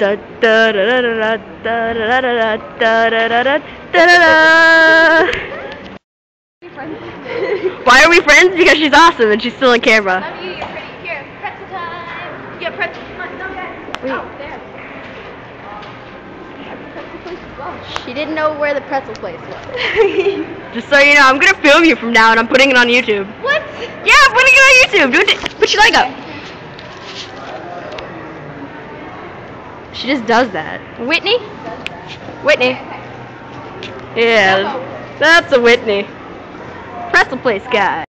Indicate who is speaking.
Speaker 1: Da da da da da da da da da da da. Why are we friends? Because she's awesome and she's still on camera.
Speaker 2: Love you, you're pretty. Here, pretzel time. Get pretzel. Come on, no, guys.
Speaker 1: Wait.
Speaker 2: Oh, there. Pretzel place as well. She didn't know where the pretzel place was.
Speaker 1: Just so you know, I'm gonna film you from now and I'm putting it on YouTube.
Speaker 2: What?
Speaker 1: Yeah, I'm putting it on YouTube. Do it. Put your leg up. She just does that.
Speaker 2: Whitney?
Speaker 1: Whitney. Yeah, that's a Whitney. Pretzel place guy.